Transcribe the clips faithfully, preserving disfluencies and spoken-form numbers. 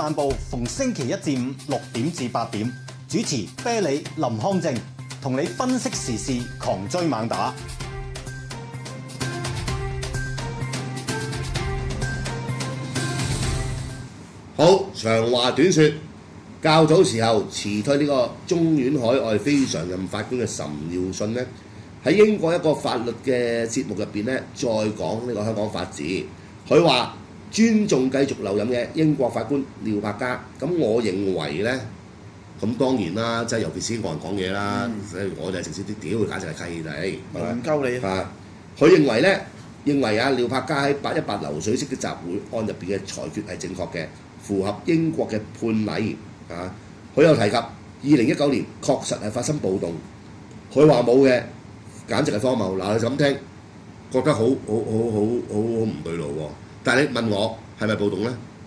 漫步逢星期一至五六點至八點，主持啤梨林康正，同你分析時事，狂追猛打。 好，長話短説，較早時候辭退呢個中院海外非常任法官嘅岑耀信呢，喺英國一個法律嘅節目入邊呢，再講呢個香港法治。佢話尊重繼續留任嘅英國法官廖柏嘉。咁我認為呢，咁當然啦，即係尤其是外人講嘢啦，所以、嗯、我就係直接啲屌，簡直係契弟， 唔鳩你啊！佢認為呢，認為啊廖柏嘉喺八一八流水式嘅集會案入邊嘅裁決係正確嘅。符合英國嘅判例啊！佢有提及二零一九年確實係發生暴動，佢話冇嘅，簡直係荒謬。嗱，你就咁聽，覺得好好好好好好唔對路喎。但係你問我係咪暴動咧？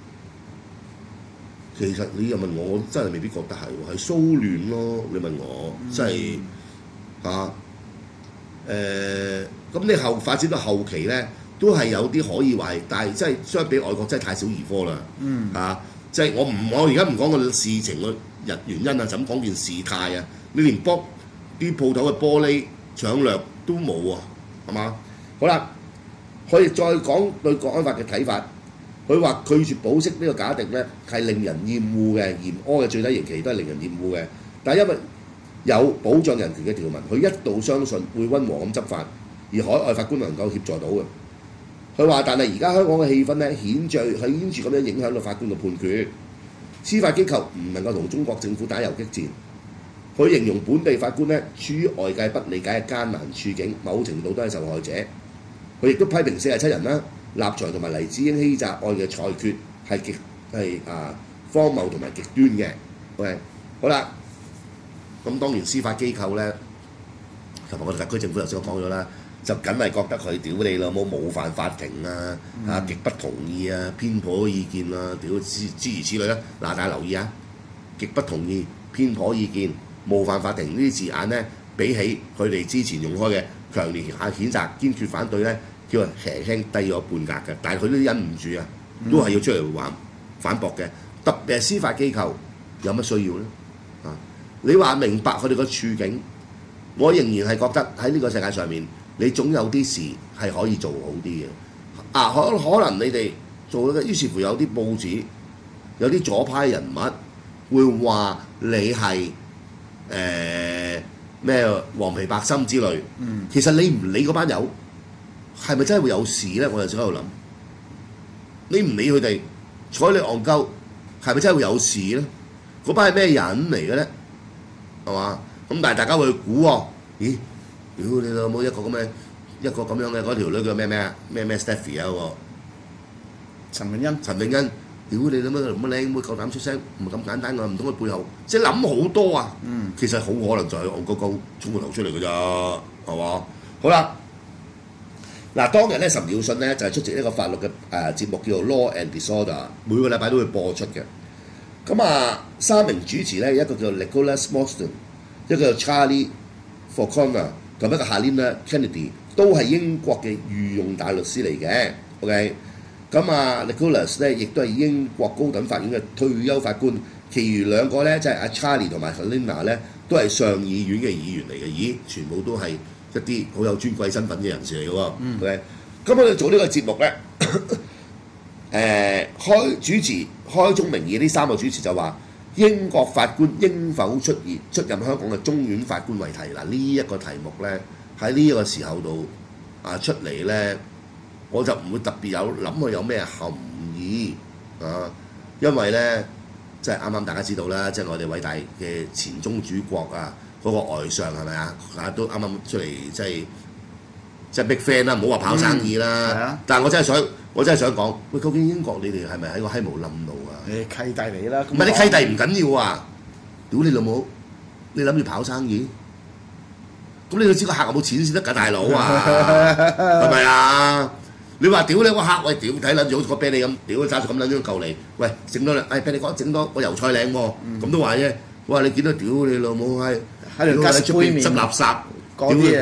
其實你又問我，我真係未必覺得係喎，係騷亂咯。你問我，真係啊誒，咁你後發展到後期咧？都係有啲可以話係，但係真係相比外國真係太小兒科啦。嗯，嚇、啊，即係我唔，我而家唔講個事情個日原因啊，就咁講件事態啊。你連幫啲鋪頭嘅玻璃搶掠都冇喎，係嘛？好啦，可以再講對國安法嘅睇法。佢話拒絕保釋呢個假定咧係令人厭惡嘅，嚴苛嘅最低刑期都係令人厭惡嘅。但係因為有保障人權嘅條文，佢一度相信會溫和咁執法，而海外法官能夠協助到嘅。佢話：但係而家香港嘅氣氛咧，顯著係顯著咁樣影響到法官嘅判決。司法機構唔能夠同中國政府打游擊戰。佢形容本地法官咧處於外界不理解嘅艱難處境，某程度都係受害者。佢亦都批評四十七人啦、立場同埋黎智英欺詐案嘅裁決係極係啊荒謬同埋極端嘅。OK， 好啦，咁當然司法機構咧，同埋我哋特區政府頭先講咗啦。就梗係覺得佢屌你老母冒犯法庭啊！嗯、啊極不同意啊，偏頗意見啊，屌諸諸如此類啦。嗱，大家留意啊，極不同意、偏頗意見、冒犯法庭呢啲字眼咧，比起佢哋之前用開嘅強烈下譴責、堅決反對咧，叫做輕輕低咗半格嘅。但係佢都忍唔住啊，都係要出嚟還反駁嘅。特別係司法機構有乜需要咧？啊，你話明白佢哋個處境，我仍然係覺得喺呢個世界上面。你總有啲事係可以做好啲嘅，啊可可能你哋做嘅，於是乎有啲報紙有啲左派人物會話你係誒咩黃皮白心之類，嗯、其實你唔理嗰班友係咪真係會有事咧？我就喺度諗，你唔理佢哋睬你戇鳩，係咪真係會有事咧？嗰班係咩人嚟嘅咧？係嘛？咁但係大家會估喎，咦？屌你老母一個咁嘅一個咁樣嘅嗰條女叫咩咩啊咩咩 Stephy 啊嗰個陳永欣陳永欣，屌你老母咁靚妹夠膽出聲，唔係咁簡單㗎，唔通佢背後即係諗好多啊！嗯，其實好可能就係戇鳩鳩衝個頭出嚟㗎咋，係嘛？好啦，嗱當日咧岑耀信咧就係、是、出席一個法律嘅誒、呃、節目叫做 Law and Disorder， 每個禮拜都會播出嘅。咁啊三名主持咧，一個叫 Nicholas Morstan， 一個叫 Charlie Falconer。同一個 Helena Kennedy 都係英國嘅御用大律師嚟嘅 ，OK， 咁啊 Nicholas 咧亦都係英國高等法院嘅退休法官，其餘兩個咧即係阿 Charlie 同埋 Helena 咧都係上議院嘅議員嚟嘅，咦，全部都係一啲好有尊貴身份嘅人士嚟嘅喎 ，OK， 咁我哋做呢個節目咧，誒、呃、開主持開宗明義呢三個主持就話。英國法官應否出現出任香港嘅中院法官為題？嗱，呢一個題目咧喺呢一個時候度啊出嚟咧，我就唔會特別有諗佢有咩含義啊，因為咧即係啱啱大家知道啦，即係我哋偉大嘅前宗主國啊，嗰、那個外相係咪啊？啊都啱啱出嚟即係即係 big fan 啦，唔好話跑生意啦。嗯啊、但係我真係想，我真係想講，喂，究竟英國你哋係咪喺個閪無冧路啊？ 誒契弟嚟啦， 唔係你契弟唔緊要啊！屌你老母，你諗住跑生意？咁你要知個客有冇錢先得㗎，大佬啊，係咪啊？你話屌你個客，喂屌睇撚住好似個啤梨咁，屌揸住咁撚張嚿嚟，喂整多兩，誒啤梨哥整多個油菜領喎，咁都話啫。哇！你見到屌你老母係喺度執垃圾， 講啲嘢，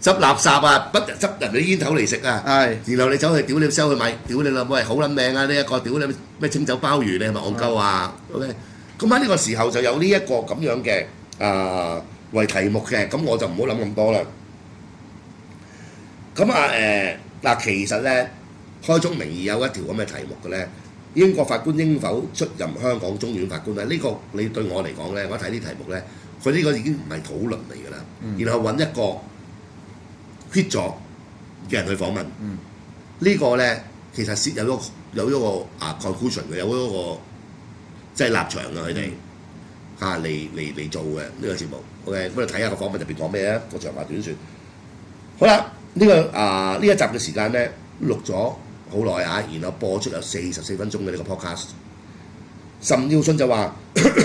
執垃圾啊，不執人哋煙頭嚟食啊， 係然後你走去屌你收去買，屌你啦，喂好撚命啊！呢一個屌你咩清酒鮑魚，你係咪戇鳩啊？OK，咁喺呢個時候就有呢一個咁樣嘅啊為題目嘅，咁我就唔好諗咁多啦。咁啊誒嗱，其實咧開宗明義有一條咁嘅題目嘅咧，英國法官應否出任香港中院法官咧？呢、這個你對我嚟講咧，我睇啲題目咧，佢呢個已經唔係討論嚟㗎啦。嗯、然後揾一個 quit 咗嘅人去訪問，嗯、個呢個咧其實先有咗有咗個啊 conclusion 嘅，有咗個即係立場嘅佢哋嚇嚟嚟嚟做嘅呢、這個節目。OK，咁你睇下個訪問入邊講咩啊？個長話短説。好啦，呢、這個啊呢一集嘅時間咧錄咗好耐啊，然後播出有四十四分鐘嘅呢個 podcast。岑耀信就話：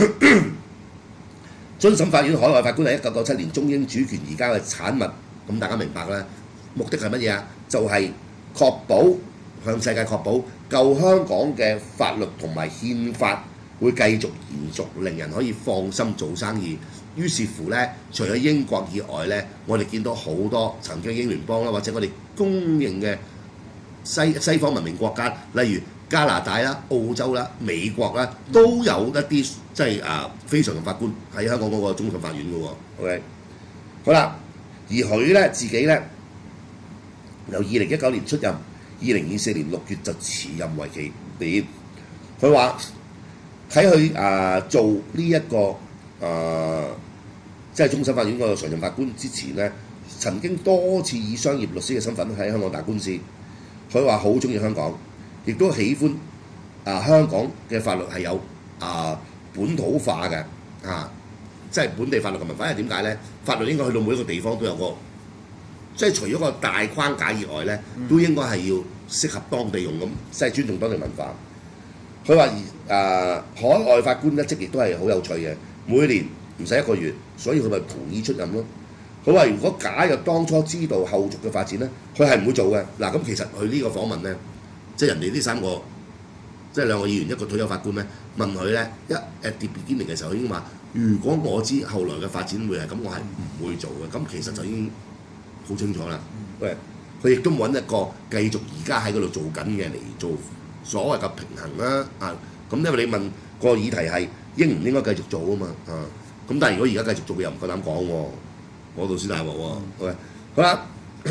終審法院海外法官係一九九七年中英主權移交嘅產物，咁大家明白啦。目的係乜嘢啊？就係、是、確保向世界確保舊香港嘅法律同埋憲法會繼續延續，令人可以放心做生意。於是乎咧，除咗英國以外咧，我哋見到好多曾經英聯邦啦，或者我哋公認嘅西西方文明國家，例如加拿大啦、澳洲啦、美國啦，都有一啲即係啊非常任法官喺香港嗰個終審法院嘅喎。OK， 好啦，而佢咧自己咧由二零一九年出任，二零二四年六月就辭任為期年。佢話喺佢啊做呢、這、一個啊即係終審法院嗰個常任法官之前咧，曾經多次以商業律師嘅身份喺香港打官司。佢話好中意香港，亦都喜歡啊香港嘅法律係有啊本土化嘅啊，即係本地法律嘅文化。因為點解咧？法律應該去到每一個地方都有個，即係除咗個大框架以外咧，都應該係要適合當地用咁，即係尊重當地文化。佢話啊海外法官一職亦都係好有趣嘅，每年唔使一個月，所以佢咪同意出任咯。佢話：如果假若當初知道後續嘅發展咧，佢係唔會做嘅。嗱，咁其實佢呢個訪問咧，即係人哋呢三個，即係兩個議員一個退休法官咧，問佢咧一 at the beginning嘅時候已經話：如果我知後來嘅發展會係咁，我係唔會做嘅。咁其實就已經好清楚啦。喂，佢亦都揾一個繼續而家喺嗰度做緊嘅嚟做所謂嘅平衡啦。啊，咁因為你問個議題係應唔應該繼續做啊嘛。啊，咁但係如果而家繼續做，佢又唔夠膽講喎。嗰度先大鑊喎。OK， 好啦，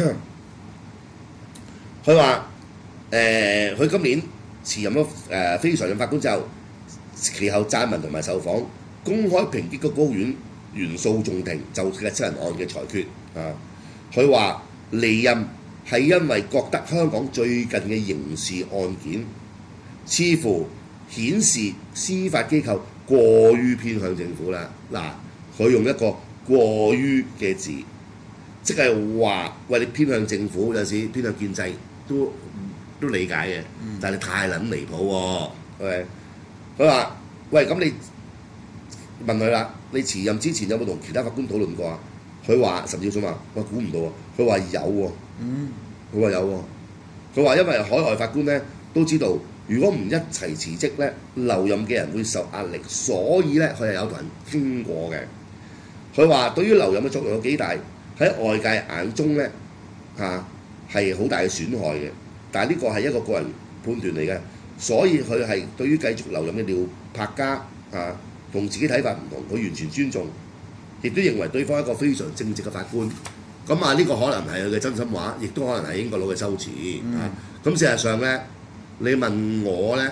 佢話誒，佢、呃、今年辭任咗誒、呃、非常任法官之後，其後撰文同埋受訪，公開抨擊個高院原訴訟庭就嘅七人案嘅裁決啊。佢話離任係因為覺得香港最近嘅刑事案件似乎顯示司法機構過於偏向政府啦。嗱、啊，佢用一個過於嘅字，即係話喂，你偏向政府，有時偏向建制都都理解嘅，嗯、但係你太撚離譜喎。OK，佢話喂，咁你問佢啦，你辭任之前有冇同其他法官討論過啊？佢話岑耀信話：我估唔到喎。佢話有喎，佢話、嗯、有喎。佢話因為海外法官咧都知道，如果唔一齊辭職咧，留任嘅人會受壓力，所以咧佢係有同人傾過嘅。佢話對於留任嘅作用有幾大，喺外界眼中咧嚇係好大嘅損害嘅，但係呢個係一個個人判斷嚟嘅，所以佢係對於繼續留任嘅廖柏嘉嚇同自己睇法唔同，佢完全尊重，亦都認為對方係一個非常正直嘅法官。咁啊呢個可能係佢嘅真心話，亦都可能係英國佬嘅修辭啊。咁、嗯、事實上咧，你問我咧，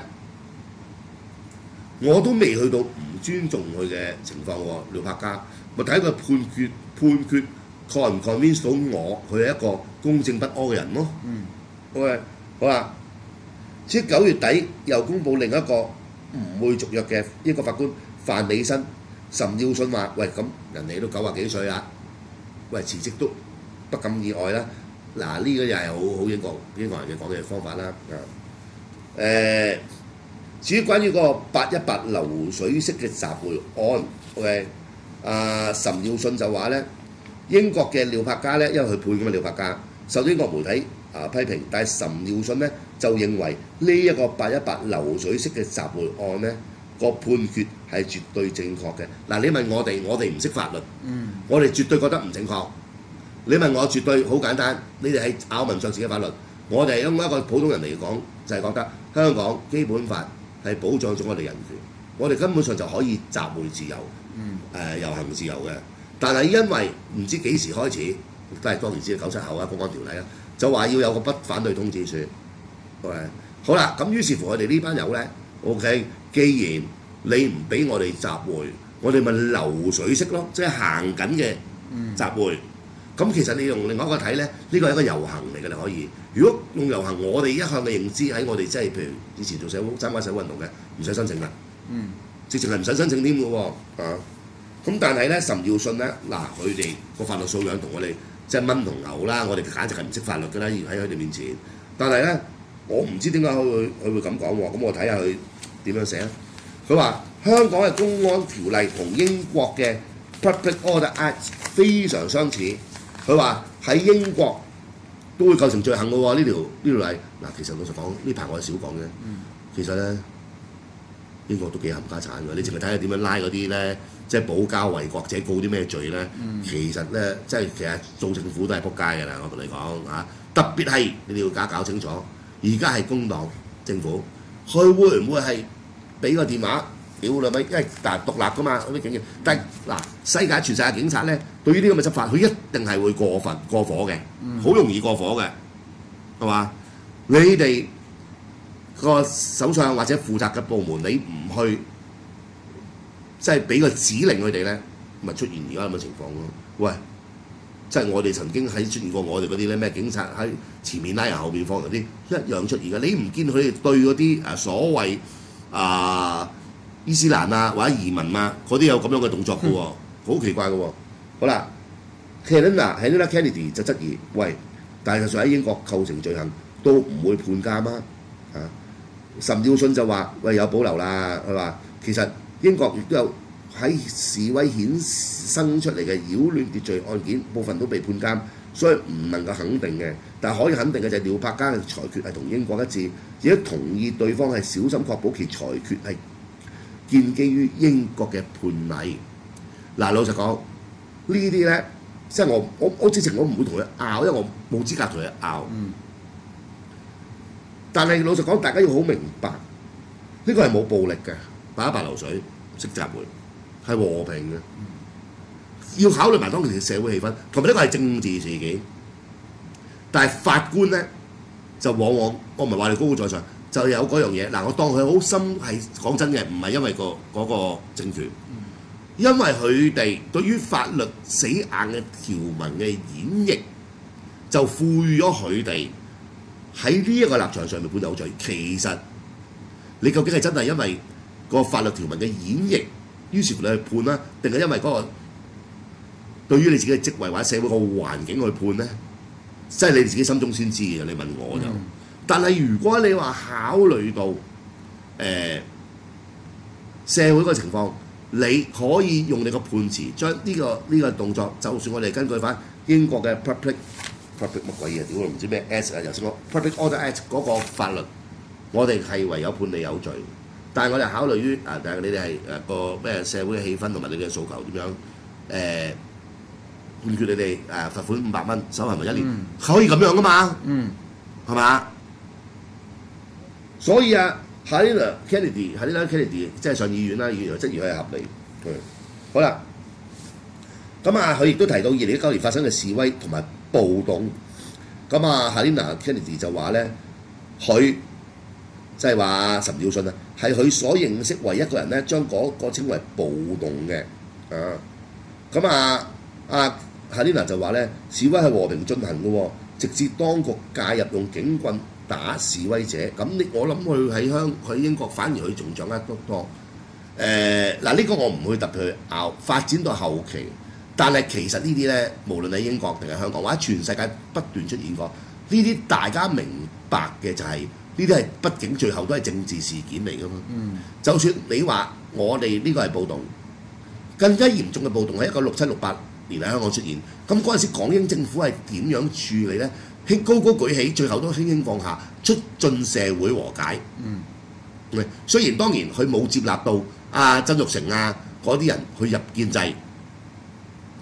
我都未去到唔尊重佢嘅情況喎，廖柏嘉。咪睇佢判決判決 convince 唔 convince 到我，佢係一個公正不阿嘅人咯。嗯。OK， 好啦。至於九月底又公佈另一個唔會續約嘅英國法官范美新，岑耀信話：喂，咁人哋都九廿幾歲啦，喂辭職都不咁意外啦。嗱，呢個又係好好英國英國人嘅講嘅方法啦。啊。誒、呃，至於關於嗰個八一八流水式嘅集會案 ，OK。啊，岑耀信就話咧，英國嘅廖柏嘉咧，因為佢判嘅嘛，廖柏嘉受到英國媒體啊批評，但係岑耀信咧就認為呢一個八一八流水式嘅集會案咧個判決係絕對正確嘅。嗱、啊，你問我哋，我哋唔識法律，嗯、我哋絕對覺得唔正確。 你問我絕對好簡單，你哋係咬文嚼字嘅法律，我哋用一個普通人嚟講，就係、是、覺得香港基本法係保障咗我哋人權，我哋根本上就可以集會自由，誒、 嗯呃、遊行自由嘅。但係因為唔知幾時開始，都係當年知九七後啊公安條例啊，就話要有個不反對通知書。OK，好啦，咁於是乎我哋呢班友咧 ，OK， 既然你唔俾我哋集會，我哋咪流水式咯，即係行緊嘅集會。咁、嗯、其實你用另外一個睇咧，呢個係一個遊行嚟嘅，你可以。如果用遊行，我哋一向嘅認知喺我哋即係譬如以前做社會參加社會運動嘅，唔使申請㗎。嗯。直情係唔使申請添嘅喎。啊。咁但係咧，岑耀信咧，嗱佢哋個法律素養同我哋即係蚊同牛啦，我哋簡直係唔識法律㗎啦，喺佢哋面前。但係咧，我唔知點解佢會佢會咁講喎。咁我睇下佢點樣寫。佢話香港嘅公安條例同英國嘅 Public Order Act 非常相似。佢話喺英國都會構成罪行嘅喎，呢條呢條例。嗱，其實老實講，呢排我係少講嘅。嗯、其實咧，英國都幾冚家產嘅。你淨係睇下點樣拉嗰啲咧，即係保家衛國者告啲咩罪咧？嗯、其實咧，即係其實做政府都係仆街㗎啦。我同你講嚇，特別係你哋要搞搞清楚，而家係工黨政府，佢會唔會係俾個電話？屌你咪，因為但係獨立㗎嘛，嗰啲警員。但係嗱，世界全世界警察咧，對於呢啲咁嘅執法，佢一定係會過分過火嘅，好、嗯、容易過火嘅，係嘛？你哋個首相或者負責嘅部門，你唔去即係俾個指令佢哋咧，咪出現而家咁嘅情況咯。喂，即係我哋曾經喺出現過我哋嗰啲咧咩警察喺前面拉人後面放人啲一樣出現嘅。你唔見佢哋對嗰啲誒所謂啊？呃伊斯蘭啊，或者移民啊，嗰啲有咁樣嘅動作嘅喎，好、嗯、奇怪嘅喎。好啦 ，Helena Helena Kennedy 就質疑，喂，但係上喺英國構成罪行都唔會判監啊！啊，岑耀信就話，喂，有保留啦。佢話其實英國亦都有喺示威衍生出嚟嘅擾亂秩序案件，部分都被判監，所以唔能夠肯定嘅。但係可以肯定嘅就係廖柏嘉嘅裁決係同英國一致，亦都同意對方係小心確保其裁決係建基於英國嘅判例。嗱，老實講，呢啲咧，即係我我我之前我唔會同佢拗，因為我冇資格同佢拗。嗯、但係老實講，大家要好明白，呢、呢個係冇暴力嘅，打白流水式集會係和平嘅。嗯、要考慮埋當其時社會氣氛，同埋呢個係政治事件。但係法官咧就往往，我唔係話你高高在上。就有嗰樣嘢，嗱我當佢好深係講真嘅，唔係因為、嗰個嗰、嗰個政權，嗯、因為佢哋對於法律死硬嘅條文嘅演繹，就賦予咗佢哋喺呢一個立場上面判有罪。其實你究竟係真係因為個法律條文嘅演繹，於是乎你去判啦，定係因為嗰個對於你自己嘅職位或者社會個環境去判咧？即係你自己心中先知嘅。你問我就。嗯但係如果你話考慮到誒、呃、社會個情況，你可以用你個判詞將呢、呢個呢、呢個動作，就算我哋根據翻英國嘅 public public 乜鬼嘢，屌我唔知咩 act 啊，頭先講 public order act 嗰個法律，我哋係唯有判你有罪。但係我哋考慮於啊，但係你哋係誒個咩社會嘅氣氛同埋你哋嘅訴求點樣誒、呃、判決你哋誒、呃、罰款五百蚊，守行為一年，嗯、可以咁樣噶嘛？嗯，係嘛？所以啊 ，Helena Kennedy，Helena Kennedy 即係上議院啦，議員又質疑佢係合理。嗯，好啦，咁啊，佢亦都提到二零一九年發生嘅示威同埋暴動。咁啊 ，Helena Kennedy 就話咧，佢即係話岑耀信啊，係佢所認識唯一一個人咧，將嗰個稱為暴動嘅。啊，咁啊，啊 Helena 就話咧，示威係和平進行嘅喎，直至當局介入用警棍打示威者，咁你我諗佢喺香佢英國反而佢仲掌握得多。誒嗱呢個我唔會特別去拗，發展到後期，但係其實呢啲咧，無論喺英國定係香港或者全世界不斷出現過，呢啲大家明白嘅就係呢啲係畢竟最後都係政治事件嚟㗎嘛。嗯，就算你話我哋呢個係暴動，更加嚴重嘅暴動係一九六七六八年喺香港出現，咁嗰陣時港英政府係點樣處理咧？輕高高舉起，最後都輕輕放下，促進社會和解。嗯，雖然當然佢冇接納到阿曾鈺成啊嗰啲人去入建制，啊，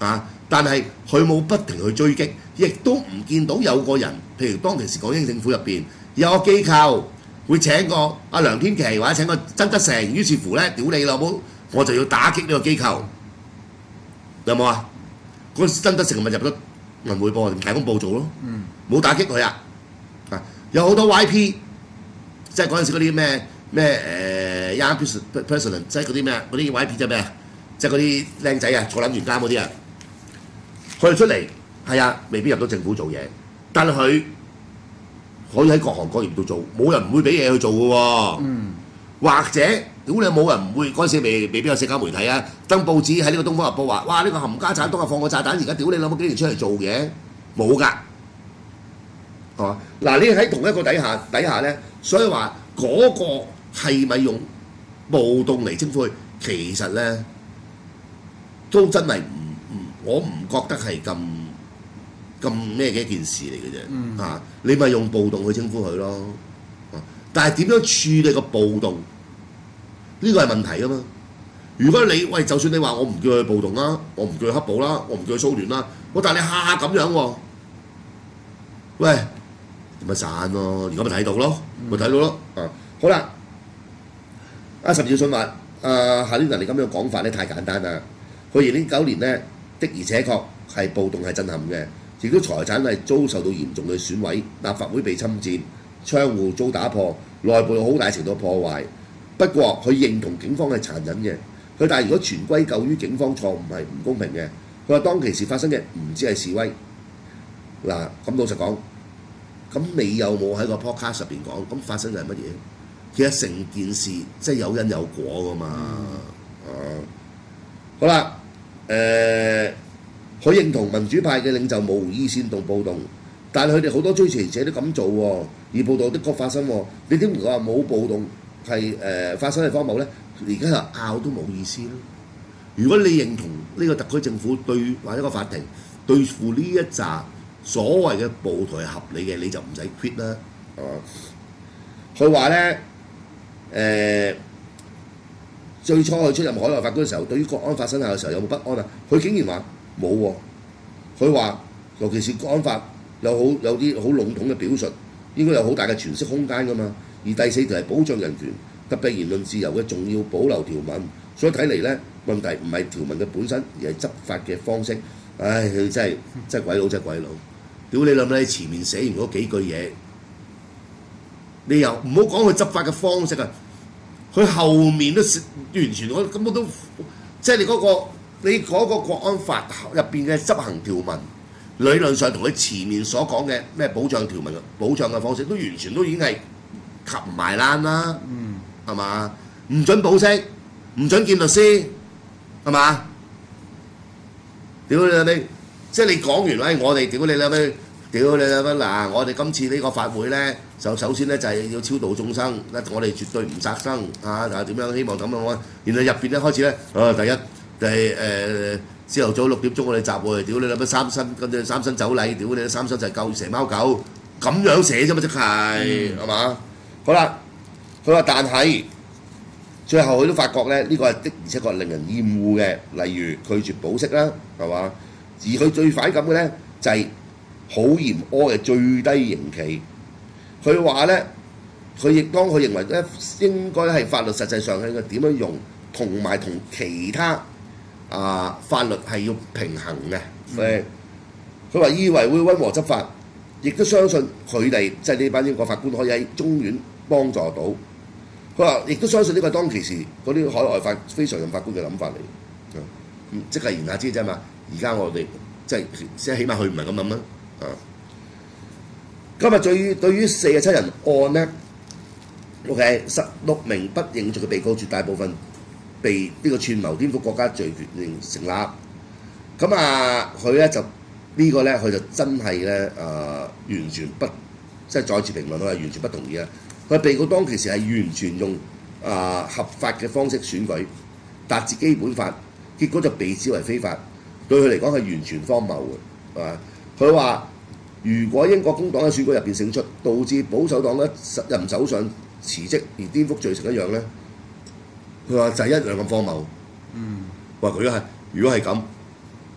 但係佢冇不停去追擊，亦都唔見到有個人，譬如當其時港英政府入邊有個機構會請個阿梁天琦或者請個曾德成，於是乎咧，屌你老母，我就要打擊呢個機構，有冇啊？嗰陣曾德成咪入咗銀匯報、大公報做咯，冇、嗯、打擊佢啊！啊，有好多 Y P， 即係嗰陣時嗰啲咩咩誒 young person， 即係嗰啲咩嗰啲 Y P 即係咩啊？即係嗰啲僆仔啊，坐撚完監嗰啲啊，佢哋出嚟係啊，未必入到政府做嘢，但係佢可以喺各行各業度做，冇人唔會俾嘢去做嘅喎。嗯、或者屌你冇人唔會嗰陣時未未必有社交媒體啊，登報紙喺呢個《東方日報》話：哇呢、呢個冚家產當日放個炸彈，而家屌你諗幾年出嚟做嘢，冇㗎，係嘛？嗱你喺同一個底下底下咧，所以話嗰個係咪用暴動嚟征服佢？其實咧都真係唔唔，我唔覺得係咁咁咩嘅一件事嚟嘅啫。嗯、啊，你咪用暴動去征服佢咯。啊、但係點樣處理個暴動？呢個係問題啊嘛！如果你喂，就算你話我唔叫佢暴動啦，我唔叫佢黑暴啦，我唔叫佢騷亂啦，我但係你下下咁樣喎，喂，咪散咯！而家咪睇到咯，咪睇到咯。啊，好啦，阿岑耀信話：啊，夏呢人你咁樣講法咧太簡單啦。佢二零零九年咧的而且確係暴動係震撼嘅，亦都財產係遭受到嚴重嘅損毀，立法會被侵佔，窗戶遭打破，內部有好大程度破壞。不過佢認同警方係殘忍嘅，佢但係如果全歸咎於警方錯誤係唔公平嘅。佢話當其時發生嘅唔止係示威，嗱咁老實講，咁你有冇喺個 podcast 入邊講？咁發生嘅係乜嘢？其實成件事即係有因有果噶嘛。啊，好啦，誒、呃，佢認同民主派嘅領袖無意煽動暴動，但係佢哋好多追隨者都咁做喎，而暴動的確發生喎。你點解話冇暴動？係誒、呃、發生嘅荒謬咧，而家就拗都冇意思啦。如果你認同呢個特區政府對或者個法庭對付呢一紮所謂嘅暴徒係合理嘅，你就唔使 quit 啦，係嘛？佢話咧誒，最初佢出任海外法官嘅時候，對於國安法生效嘅時候有冇不安啊？佢竟然話冇喎。佢話尤其是國安法有好有啲好籠統嘅表述，應該有好大嘅詮釋空間㗎嘛。而第四條係保障人權，特別言論自由嘅重要保留條文，所以睇嚟咧問題唔係條文嘅本身，而係執法嘅方式。唉，佢真係真係鬼佬，真係鬼佬！屌你諗你前面寫完嗰幾句嘢，你又唔好講佢執法嘅方式啊！佢後面都完全我根本都即係你嗰個你嗰個國安法入邊嘅執行條文，理論上同佢前面所講嘅咩保障條文、保障嘅方式，都完全都已經係及唔埋欄啦，係嘛？唔準保釋，唔準見律師，係嘛？屌你老味！即係你講完，喂，我哋屌你老味，屌你老味嗱！我哋今次呢個法會咧，就首先咧就係要超度眾生，我哋絕對唔殺生嚇，啊點樣希望咁樣？然後入邊咧開始咧，啊第一就係誒朝頭早六點鐘我哋集會，屌你老味三牲，跟住三牲酒禮，屌你三牲就係救蛇貓狗，咁樣寫啫嘛，即係係嘛？好啦，佢話但係最後佢都發覺咧，呢、這個係的而且確令人厭惡嘅，例如拒絕保釋啦，係嘛？而佢最反感嘅咧就係、是、好嚴苛嘅最低刑期。佢話咧，佢亦當佢認為咧應該係法律實際上係點樣用，同埋同其他啊法律係要平衡嘅。誒、佢話以為會溫和執法，亦都相信佢哋即係呢班英國法官可以喺中院幫助到。佢話亦都相信呢個當其時嗰啲海外法非常任法官嘅諗法嚟，嗯，即係言下之意啫嘛。而家我哋即係即係起碼佢唔係咁諗啦。啊，今日對對於四十七人案咧 ，OK， 十六名不認罪嘅被告，絕大部分被呢個串謀顛覆國家罪權成立。咁啊，佢咧就、這個、呢個咧，佢就真係咧誒完全不即係再次評論，佢係完全不同意啊！佢被告當其時係完全用啊、呃、合法嘅方式選舉，達至基本法，結果就被指為非法，對佢嚟講係完全荒謬嘅，係嘛？佢話如果英國工黨喺選舉入邊勝出，導致保守黨咧任首相辭職而顛覆罪成一樣咧，佢話就係一樣咁荒謬。嗯，話佢係如果係咁，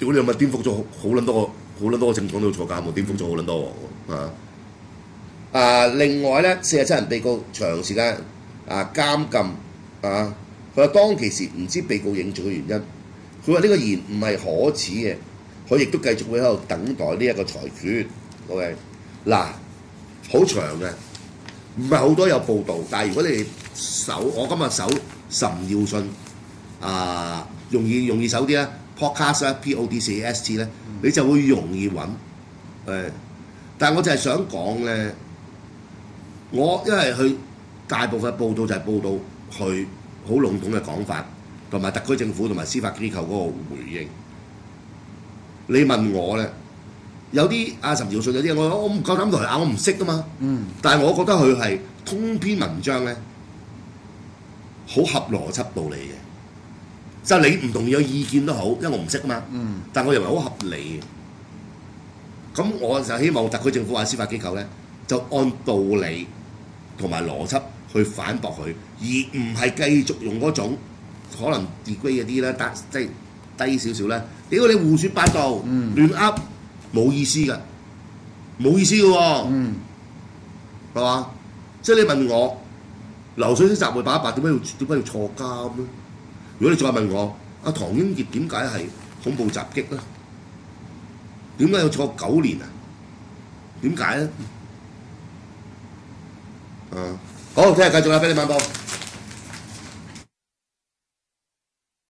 屌你咪顛覆咗好好撚多個好撚多個政黨都要坐監喎，顛覆咗好撚多喎啊！啊，另外咧，四十七人被告長時間啊監禁啊，佢話當其時唔知被告認罪嘅原因，佢話呢個言唔係可恥嘅，佢亦都繼續會喺度等待呢一個裁決。OK， 嗱，好長嘅，唔係好多有報導，但係如果你哋搜，我今日搜岑耀信啊，容易容易搜啲咧 podcast 咧 P O D C A S T 咧，你就會容易揾誒。但係我就係想講咧。我因為佢大部分報道就係報道佢好籠統嘅講法，同埋特區政府同埋司法機構嗰個回應。你問我咧，有啲阿岑耀信有啲我我唔夠膽同佢拗，我唔識噶嘛。嗯。但係我覺得佢係通篇文章咧，好合邏輯道理嘅。就係你唔同意有意見都好，因為我唔識啊嘛。嗯。但我認為好合理嘅。咁我就希望特區政府或者司法機構咧，就按道理同埋邏輯去反駁佢，而唔係繼續用嗰種可能 degrade 嗰啲咧，即係低少少咧。屌你胡說八道，嗯、亂噏，冇意思㗎，冇意思㗎喎，嗯，係嘛？即係你問我流水式集會八一八點解要點解要坐監咧？如果你再問我，阿唐英傑點解係恐怖襲擊咧？點解要坐九年啊？點解咧？啊，好，聽日繼續啦，俾你晚報。